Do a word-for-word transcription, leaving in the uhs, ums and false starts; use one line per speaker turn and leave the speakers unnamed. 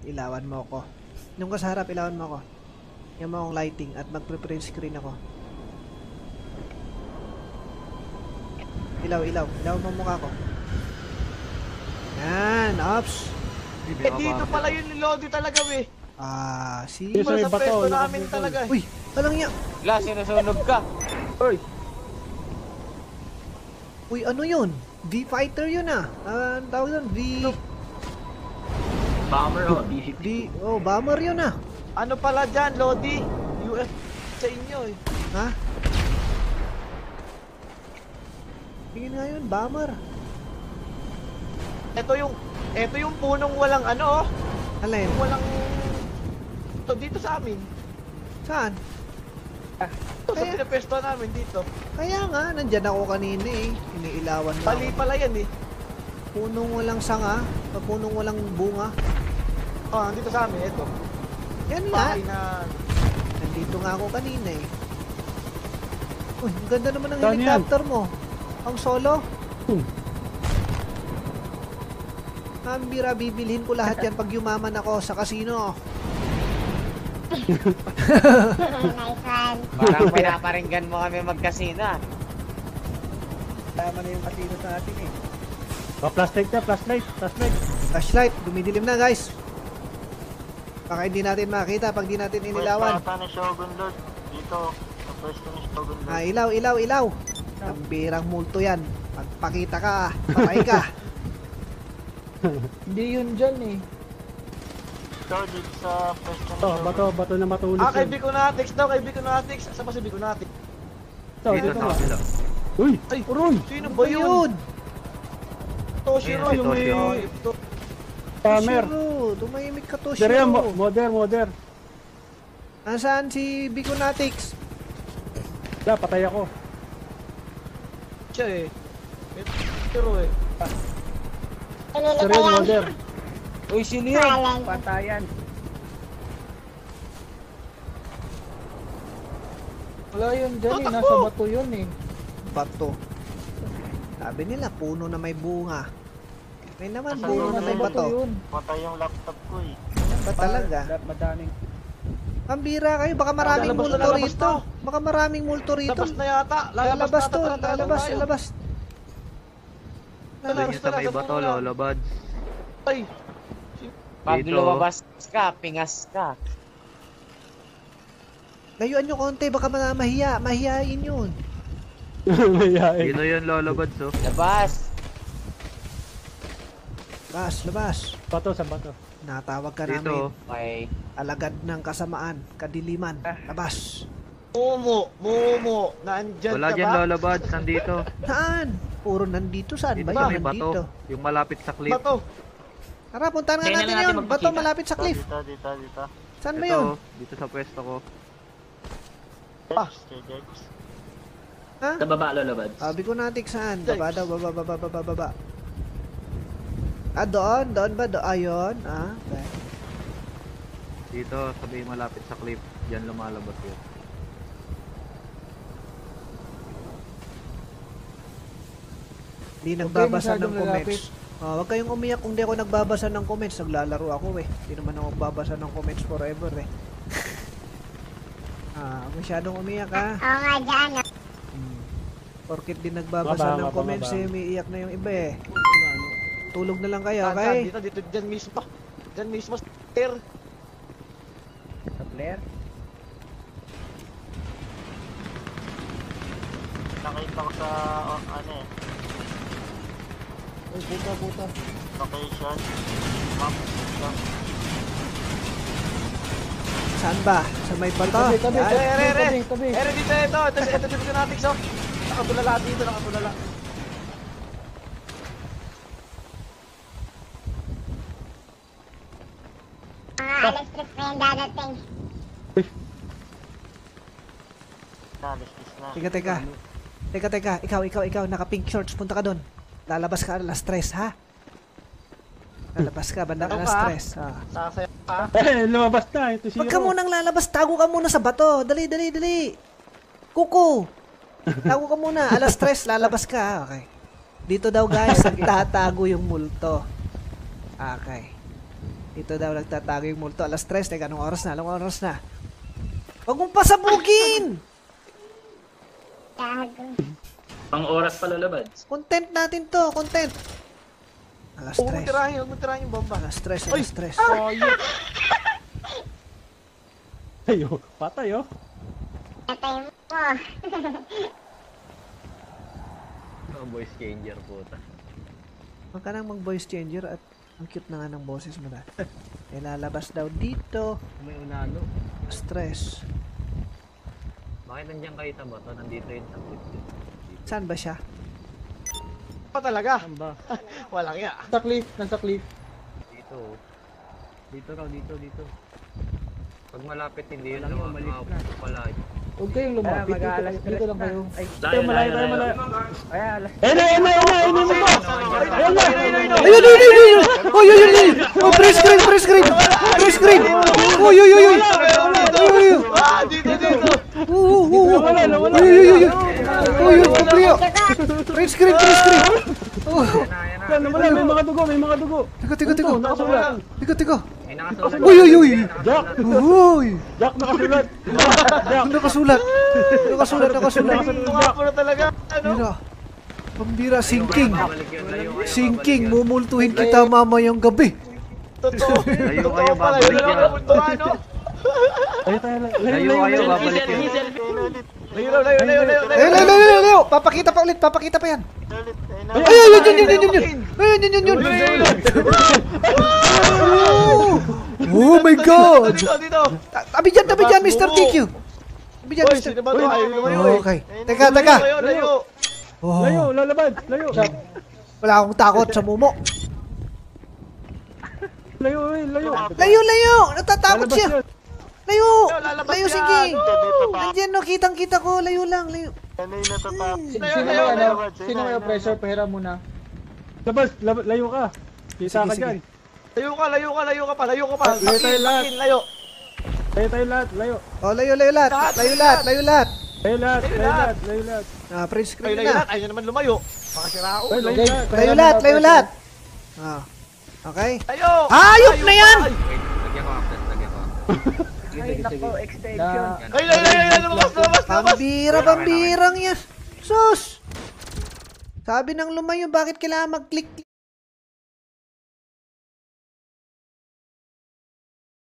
ilawan mo ako. Yung ka sa harap, ilawan mo ako. Yung mo akong lighting at mag-print screen ako. Ilaw, ilaw. Ilaw mo mukha ko. Yan, ops.
Eh, dito pala yun ni Lodi talaga, we.
Ah, si...
Yes,
Para
may
sa
bato,
pwesto
yung
namin
bato.
talaga.
Uy, alang niya.
La, sinusunog ka.
Uy!
Uy, ano yun? V-Fighter yun ah. Ah, ang tawag yun, V...
Bomber o, D six.
V... Oh, bomber yun ah.
Ano pala dyan, Lodi? U S sa inyo eh.
Ha? Tingin nga yun, bomber.
Ito yung, ito yung punong walang ano, oh.
Alin?
Walang... Ito, dito sa amin.
Saan?
Ito, sa
Kaya-
pinapesto namin dito.
Kaya nga, nandyan ako kanina eh. Iniilawan na
Bali
ako.
pala yan eh.
Punong walang sanga, o punong walang bunga.
Oh, dito sa amin, ito.
Yan nga.
Bahay na...
Nandito nga ako kanina eh. Uy, ang ganda naman ng
Saan
helicopter mo. Ang solo.
Hmm.
Ambira, bibilhin ko lahat yan pag yumaman ako sa casino.
Nice one.
Parang pinaparinggan mo kami magkasino ah.
Tama na yung casino sa atin eh.
Oh, flashlight na, flashlight, flashlight.
Flashlight, dumidilim na guys. Baka hindi natin makita pag di natin inilawan.
Pwesto ni Shogun Lord. Dito, sa pwesto ni Shogun Lord.
Ah, ilaw, ilaw, ilaw. Ambirang multo yan. Pagpakita ka, patay ka.
Hindi yun dyan eh.
Ito, dito sa pwesto ni
Ito,
Shogun
bato, bato na matulis
Ah, kay
yun.
Biconatics daw, kay Biconatics. Saan ba si Biconatics?
Ito, dito nga.
kabila.
Uy!
Ay,
Uroy!
sino
Ano
ba yun?
Ayun,
Toshiro,
si
yung may...
Toshiro.
Ito.
Hammer!
Toshiro, tumahimik ka
There yan,
Toshiro.
mo- modern, modern.
Nasaan si Biconatics?
Da, patay ako.
Siya eh. May Toshiro eh.
Pinili
There
ko
yan,
yan.
modern.
Uy, sino yun?
Talent.
Patayan.
Wala yun dyan eh. Nasa bato yun eh.
Bato. Sabi nila, puno na may bunga. May naman,
Nasa
puno na
dulo
may
yun.
bato.
Patay yung laptop ko eh.
Ba talaga?
Madaming.
Pambira kayo, baka maraming
Lalabas na,
multo
lalabas
rito.
na.
Baka maraming multo rito.
Labas na yata.
Lalabas to,
na ata,
lalabas,
tayo.
lalabas.
Lalabas
Doon yung sa
na,
may
sa
bato,
bunga.
Lolo Buds.
Ay,
Pag
Dito.
lumabas ka, pingas ka.
Layuan nyo konti, baka ma- mahiya, mahiyain yun.
Mayayain.
Dito yun, Lolo Buds oh.
Labas.
Labas, labas.
Bato sa bato.
Natawag ka
Dito.
namin.
Okay.
Alagad ng kasamaan, kadiliman. Labas.
Momo, Momo, naandyan
Wala
ka
dyan,
ba?
Lolo Buds. Nandito.
Saan? Puro nandito. Saan
Dito
ba
sa
yun?
may bato.
Nandito.
Yung malapit sa cliff.
Bato.
Tara, puntahan nga
Kaya na
natin
natin
yun. Bato
magpakita.
malapit sa cliff.
Dito, dito, dito.
Saan ba
Ito,
yun?
dito sa pwesto ko.
Ah.
Kay Jex.
Ha?
Sa baba, Lolo Buds.
Sabi ko natin saan. Baba daw, baba, baba, baba, baba. Ah, doon? Doon ba? Do ayun? Ah, okay.
Dito, sabi malapit sa cliff. Diyan lumalabas yun.
Hindi nagbabasa
masyadong
ng comments.
lalapit.
Oh, wag kayong umiyak kung di ako nagbabasa ng comments. Naglalaro ako eh. Hindi naman ako magbabasa ng comments forever eh. ah, wag masyadong umiyak ha.
Oo nga dyan. ah.
Hmm. Porkit din nagbabasa
Mababa,
ng
mababa,
comments eh,
mababa.
umiiyak na yung iba eh. Tulog na lang kayo,
Saan, saan?
okay?
Dito, dito, dyan mismo. Dyan mismo, sir.
Sa player?
Nakita ko sa, oh, ano eh,
Ay, puta, puta.
location. Map. Ito.
Saan ba? Sa may bato?
Tabi, tabi,
Yan.
tabi, ere, ere. Ere, dito, ito. Ito, ito, ito, ito, natin, so. Nakatulala dito, nakatulala.
Mga electric na yung dadating.
Nalistis na.
Teka, teka. Teka, teka. Ikaw, ikaw, ikaw. Naka-pink shorts. Punta ka doon. Lalabas ka alas tres, ha? Lalabas ka, bandang
Ano
alas
ka?
tres. Ha?
Sasaya ka.
Eh, lumabas na. Ito si
Huwag ka munang lalabas. Tago ka muna sa bato. Dali, dali, dali. Kuko. Tago ka muna. Alas tres, lalabas ka. ha? Okay. Dito daw, guys, nagtatago yung multo. Okay. Ito daw nagtatago yung multo. Alas tres. Teka, anong oras na? Anong oras na? Huwag mong pasabugin!
Gago.
Pang oras pala labads.
Content natin to. Content. Alas
Huwag mo
tres.
tirahin, huwag mo tirahin yung bomba.
Alas tres.
Ay!
Alas tres.
Oh, yun.
Ayo, patay oh.
Patay mo.
Oh, voice changer puta.
Huwag ka nang mag-voice changer at ang cute na nga ng boses mo na. Eh, lalabas daw dito.
May unano.
Alas tres.
Bakit nandiyan kayo sa bato? Nandito yun sa clip.
Saan ba siya?
Pa talaga.
Saan ba?
Walang ya.
Nasa cliff, nasa cliff.
Dito. Dito raw, dito, dito. Pag malapit hindi yun lang makapunto pala.
Huwag kayong lumapit. Dito, dito lang kayo.
Layo,
malayo,
layo,
malayo,
layo.
malayo. Ayun na, ayun na, ayun na, ayun na, ayun na. Ayun na.
Ayun, ayun, ayun, ayun! Oy, oy, oy, oy! Oh, press screen, press screen! Press screen! Oy, oy, oy, oy! Oy, oy, oy!
Ah, dito, dito.
Oo, oo, oo!
Wala, wala.
Oy, oy, oy, oy! Oy, oy, kubriyo! Press screen, press screen! Oh,
Wala, wala, may mga dugo, may mga dugo.
tigo, tigo, tigo!
Nakasulat.
Tigo, tigo!
May nakasulat.
Uy, uy, uy!
Jack,
Uy!
Jack nakasulat. Jack.
Nakasulat! Nakasulat, nakasulat!
Tunga ko na talaga. Ano?
Pambira! Pambira, sinking!
Babalik yun, layo kayo.
Sinking! Mumultuhin kita mamayang gabi!
Totoo.
Layo
Totoo
kayo,
pala.
babalik
Yun lang
yan.
ang punto, ano?
Layo tayo, layo,
Layo kayo,
layo.
babalik yun.
Layo, layo, layo, layo, layo.
Layo, layo, layo, layo, layo! Papakita pa ulit, papakita pa yan! Ay, ay, ay, yun, yun, yun, yun, yun, yun! Ay, yun, yun, yun, yun! Oh my God!
Dito, dito.
Ta- Tabi dyan, tabi dyan, Mister T Q! Tabi dyan,
Uy,
Mister
sino ba ito? Ayaw lumayo eh.
Okay. Teka, teka!
Layo, layo.
Oh,
Layo, lalabad, layo.
wala akong takot sa mumo.
Layo, eh, layo.
Layo, layo! Natatakot
Lalabas
siya!
yun.
Layo!
Lalabas
Layo,
yan.
sige! Nandiyan, no, kitang-kita ko. Layo lang, layo.
Sino may ano? Sino may pressure? Pahiram muna. Labas, lab- layo ka. Kita
Sige,
ka
sige.
dyan.
Layo ka, layo ka, layo ka pa, layo ka pa.
Layo tayo lahat.
Takin, layo.
Tayo tayo lahat, layo.
Oh, layo, layo lahat. Layo lahat, layo lahat.
Tayo lahat,
Layo
tayo
lahat.
lahat, layo lahat.
Ah, print
Ay,
screen
layo
na.
lahat. Ayaw naman lumayo. Baka sira ako.
Ay, layo lahat.
Layo lahat, layo lahat. Ah. Okay.
Layo.
Hayop
Layo
na
pa.
yan!
Ay,
Lagyan ko access, lagyan ko.
Ay, layo, layo, layo. Lumabas, lumabas, lumabas.
Pambira, pambirang yan. Sus! Sabi ng lumayo, bakit kailangan mag-click